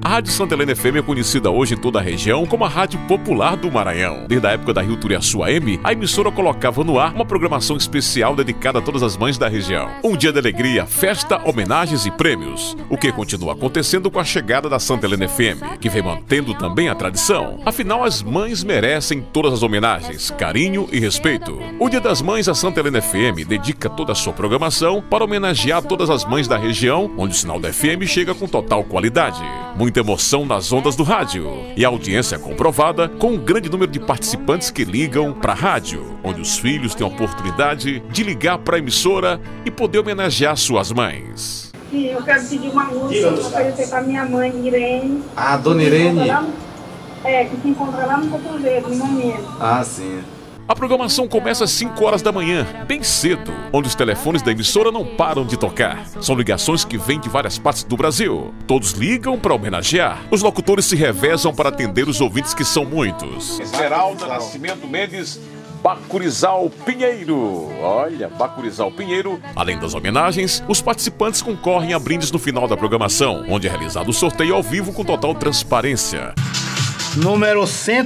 Rádio Santa Helena FM é conhecida hoje em toda a região como a Rádio Popular do Maranhão. Desde a época da Rio Turiaçu AM, a emissora colocava no ar uma programação especial dedicada a todas as mães da região. Um dia de alegria, festa, homenagens e prêmios. O que continua acontecendo com a chegada da Santa Helena FM, que vem mantendo também a tradição. Afinal, as mães merecem todas as homenagens, carinho e respeito. O Dia das Mães, a Santa Helena FM dedica toda a sua programação para homenagear todas as mães da região, onde o sinal da FM chega com total qualidade. Muita emoção nas ondas do rádio. E a audiência é comprovada com um grande número de participantes que ligam para a rádio, onde os filhos têm a oportunidade de ligar para a emissora e poder homenagear suas mães. Sim, eu quero pedir uma música para oferecer para minha mãe, Irene. Ah, Dona Irene? Que se encontra lá no Cotoveiro, no momento. Ah, sim. A programação começa às 5 horas da manhã, bem cedo, onde os telefones da emissora não param de tocar. São ligações que vêm de várias partes do Brasil. Todos ligam para homenagear. Os locutores se revezam para atender os ouvintes, que são muitos. Esmeralda Nascimento Mendes, Bacurizal Pinheiro. Olha, Bacurizal Pinheiro. Além das homenagens, os participantes concorrem a brindes no final da programação, onde é realizado o sorteio ao vivo com total transparência. Número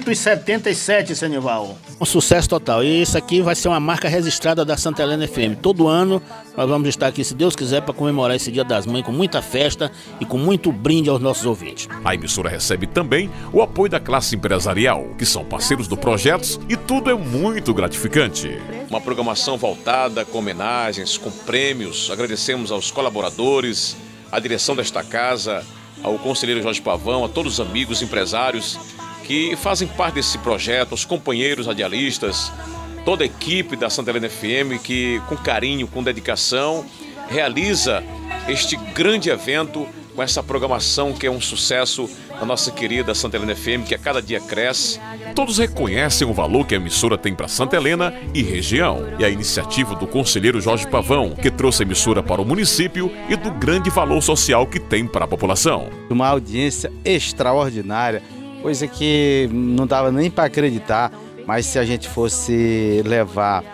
177, Senival. Um sucesso total. E isso aqui vai ser uma marca registrada da Santa Helena FM. Todo ano nós vamos estar aqui, se Deus quiser, para comemorar esse Dia das Mães com muita festa e com muito brinde aos nossos ouvintes. A emissora recebe também o apoio da classe empresarial, que são parceiros do projeto, e tudo é muito gratificante. Uma programação voltada com homenagens, com prêmios. Agradecemos aos colaboradores, à direção desta casa, ao conselheiro Jorge Pavão, a todos os amigos empresários que fazem parte desse projeto, aos companheiros radialistas, toda a equipe da Santa Helena FM que, com carinho, com dedicação, realiza este grande evento com essa programação que é um sucesso da nossa querida Santa Helena FM, que a cada dia cresce. Todos reconhecem o valor que a emissora tem para Santa Helena e região. E a iniciativa do conselheiro Jorge Pavão, que trouxe a emissora para o município, e do grande valor social que tem para a população. Uma audiência extraordinária, coisa que não dava nem para acreditar, mas se a gente fosse levar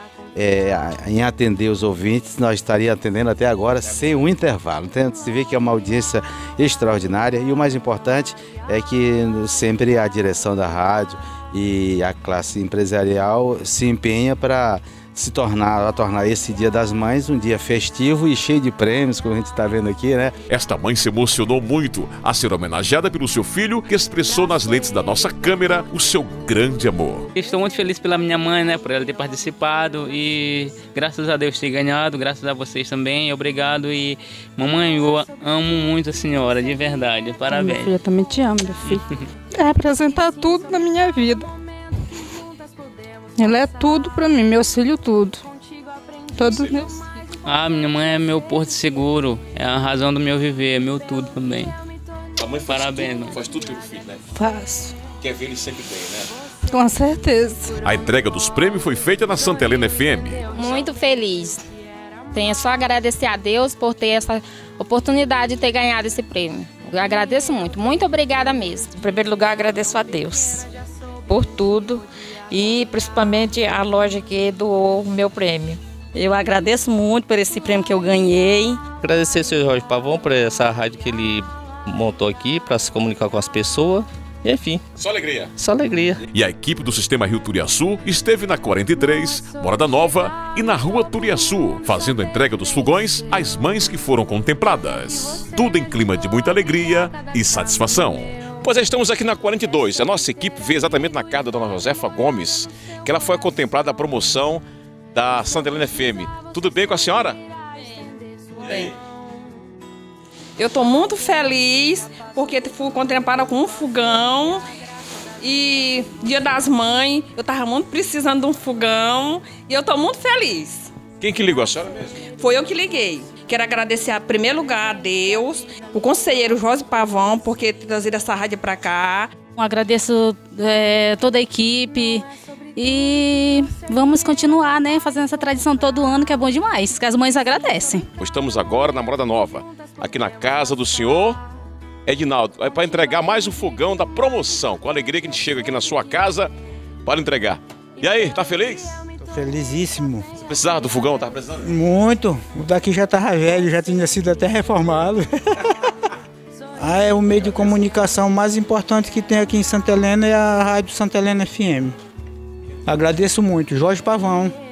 em atender os ouvintes, nós estaríamos atendendo até agora sem um intervalo. Então, se vê que é uma audiência extraordinária, e o mais importante é que sempre a direção da rádio e a classe empresarial se empenha para tornar esse Dia das Mães um dia festivo e cheio de prêmios, como a gente está vendo aqui, né? Esta mãe se emocionou muito a ser homenageada pelo seu filho, que expressou nas lentes da nossa câmera o seu grande amor. Estou muito feliz pela minha mãe, né, por ela ter participado, e graças a Deus ter ganhado, graças a vocês também, obrigado. E mamãe, eu amo muito a senhora, de verdade, parabéns. Minha filha, eu também te amo, meu filho. É representar tudo na minha vida. Ela é tudo pra mim, meus filhos tudo. Todos meus filhos. Minha mãe é meu porto seguro, é a razão do meu viver, é meu tudo também. A mãe faz parabéns, tudo, faz tudo pelo filho, né? Faço. Quer ver ele sempre bem, né? Com certeza. A entrega dos prêmios foi feita na Santa Helena FM. Muito feliz. Tenho só a agradecer a Deus por ter essa oportunidade de ter ganhado esse prêmio. Eu agradeço muito, muito obrigada mesmo. Em primeiro lugar, agradeço a Deus por tudo, e principalmente a loja que doou o meu prêmio. Eu agradeço muito por esse prêmio que eu ganhei. Agradecer ao senhor Jorge Pavão por essa rádio que ele montou aqui para se comunicar com as pessoas. E enfim. Só alegria. Só alegria. E a equipe do Sistema Rio Turiaçu esteve na 43, Morada Nova e na Rua Turiaçu, fazendo a entrega dos fogões às mães que foram contempladas. Tudo em clima de muita alegria e satisfação. Pois estamos aqui na 42. A nossa equipe veio exatamente na casa da dona Josefa Gomes, que ela foi contemplada a promoção da Santa Helena FM. Tudo bem com a senhora? Bem. Eu estou muito feliz porque fui contemplada com um fogão, e Dia das Mães, eu estava muito precisando de um fogão, e eu estou muito feliz. Quem que ligou, a senhora mesmo? Foi eu que liguei. Quero agradecer, em primeiro lugar, a Deus, o conselheiro Jorge Pavão, por ter trazido essa rádio para cá. Agradeço toda a equipe e vamos continuar, né, fazendo essa tradição todo ano, que é bom demais, que as mães agradecem. Estamos agora na Morada Nova, aqui na casa do senhor Edinaldo, para entregar mais um fogão da promoção. Com a alegria que a gente chega aqui na sua casa para entregar. E aí, tá feliz? Felizíssimo. Você precisava do fogão? Tava precisando? Muito. O daqui já estava velho, já tinha sido até reformado. É o meio de comunicação mais importante que tem aqui em Santa Helena, é a Rádio Santa Helena FM. Agradeço muito. Jorge Pavão.